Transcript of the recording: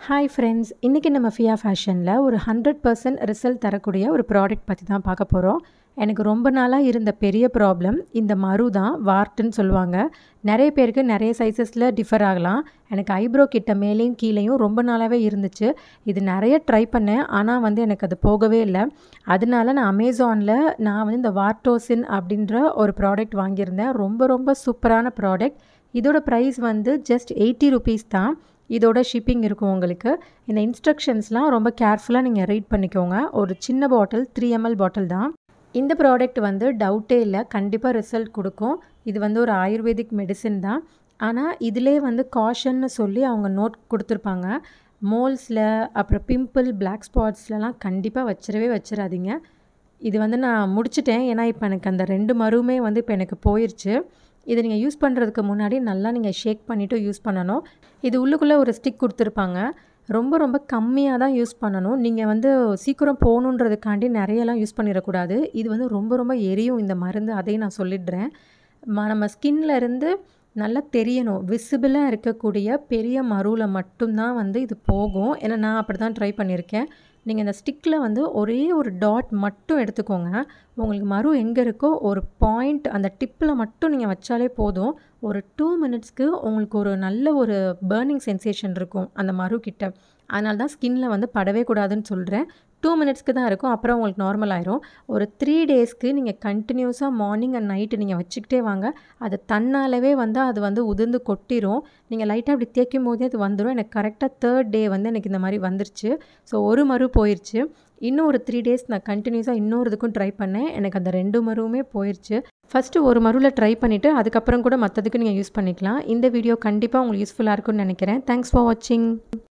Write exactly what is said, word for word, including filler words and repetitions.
Hi friends, இன்றைக்கி நம்ம flea ஃபேஷனில் ஒரு ஹண்ட்ரட் பர்சன்ட் ரிசல்ட் தரக்கூடிய ஒரு ப்ராடக்ட் பற்றி தான் பார்க்க போகிறோம். எனக்கு ரொம்ப நாளாக இருந்த பெரிய ப்ராப்ளம் இந்த மரு தான், வார்ட்டுன்னு சொல்லுவாங்க. நிறைய பேருக்கு நிறைய சைஸஸில் டிஃபர் ஆகலாம். எனக்கு ஐப்ரோ கிட்ட மேலேயும் கீழேயும் ரொம்ப நாளாகவே இருந்துச்சு. இது நிறைய ட்ரை பண்ணேன், ஆனால் வந்து எனக்கு அது போகவே இல்லை. அதனால நான் அமேசானில் நான் வந்து இந்த வார்டோசின் அப்படின்ற ஒரு ப்ராடக்ட் வாங்கியிருந்தேன். ரொம்ப ரொம்ப சூப்பரான ப்ராடக்ட். இதோட ப்ரைஸ் வந்து ஜஸ்ட் எயிட்டி ருபீஸ் தான். இதோட ஷிப்பிங் இருக்கும் உங்களுக்கு. இந்த இன்ஸ்ட்ரக்ஷன்ஸ்லாம் ரொம்ப கேர்ஃபுல்லாக நீங்கள் ரீட் பண்ணிக்கோங்க. ஒரு சின்ன பாட்டில், த்ரீ எம்எல் பாட்டில் தான். இந்த ப்ராடக்ட் வந்து டவுட்டே இல்லை, கண்டிப்பாக ரிசல்ட் கொடுக்கும். இது வந்து ஒரு ஆயுர்வேதிக் மெடிசின் தான். ஆனால் இதிலே வந்து காஷன்னு சொல்லி அவங்க நோட் கொடுத்துருப்பாங்க. மோல்ஸில், அப்புறம் பிம்பிள், பிளாக் ஸ்பாட்ஸ்லலாம் கண்டிப்பாக வச்சிடவே வச்சிடாதீங்க. இது வந்து நான் முடிச்சிட்டேன், ஏன்னா இப்போ எனக்கு அந்த ரெண்டு மருவுமே வந்து இப்போ எனக்கு போயிடுச்சு. இதை நீங்கள் யூஸ் பண்ணுறதுக்கு முன்னாடி நல்லா நீங்கள் ஷேக் பண்ணிவிட்டு யூஸ் பண்ணணும். இது உள்ளுக்குள்ளே ஒரு ஸ்டிக் கொடுத்துருப்பாங்க. ரொம்ப ரொம்ப கம்மியாக தான் யூஸ் பண்ணணும். நீங்கள் வந்து சீக்கிரம் போகணுன்றதுக்காண்டி நிறையலாம் யூஸ் பண்ணிடக்கூடாது. இது வந்து ரொம்ப ரொம்ப எரியும் இந்த மருந்து, அதையும் நான் சொல்லிடுறேன். ம நம்ம ஸ்கின்ல இருந்து நல்லா தெரியணும், விசிபிளாக இருக்கக்கூடிய பெரிய மருவில் மட்டும்தான் வந்து இது போகும். ஏன்னா நான் அப்படி தான் ட்ரை பண்ணியிருக்கேன். நீங்கள் இந்த ஸ்டிக்கில் வந்து ஒரே ஒரு டாட் மட்டும் எடுத்துக்கோங்க. உங்களுக்கு மரு எங்கே இருக்கோ ஒரு பாயிண்ட் அந்த டிப்பில் மட்டும் நீங்கள் வச்சாலே போதும். ஒரு டூ மினிட்ஸ்க்கு உங்களுக்கு ஒரு நல்ல ஒரு பர்னிங் சென்சேஷன் இருக்கும் அந்த மரு கிட்ட. அதனால தான் ஸ்கின்ல வந்து படவே கூடாதுன்னு சொல்கிறேன். டூ மினிட்ஸ்க்கு தான் இருக்கும், அப்புறம் உங்களுக்கு நார்மல் ஆயிரும். ஒரு த்ரீ டேஸ்க்கு நீங்கள் கண்டினியூஸாக மார்னிங் அண்ட் நைட்டு நீங்கள் வச்சுக்கிட்டே வாங்க. அது தன்னாலவே வந்து அது வந்து உதிர்ந்து கொட்டிரும். நீங்கள் லைட்டாக அப்படி தேய்க்கும் போதே அது வந்துடும். எனக்கு கரெக்டாக தேர்ட் டே வந்து எனக்கு இந்த மாதிரி வந்துருச்சு. ஸோ ஒரு மரு போயிடுச்சு. இன்னும் ஒரு த்ரீ டேஸ் நான் கண்டினியூஸாக இன்னொரு இதுக்கும் ட்ரை பண்ணேன். எனக்கு அந்த ரெண்டு மருவுமே போயிடுச்சு. ஃபஸ்ட்டு ஒரு மருவில் ட்ரை பண்ணிவிட்டு அதுக்கப்புறம் கூட மற்றதுக்கு நீங்கள் யூஸ் பண்ணிக்கலாம். இந்த வீடியோ கண்டிப்பாக உங்களுக்கு யூஸ்ஃபுல்லாக இருக்கும்னு நினைக்கிறேன். தேங்க்ஸ் ஃபார் வாட்சிங்.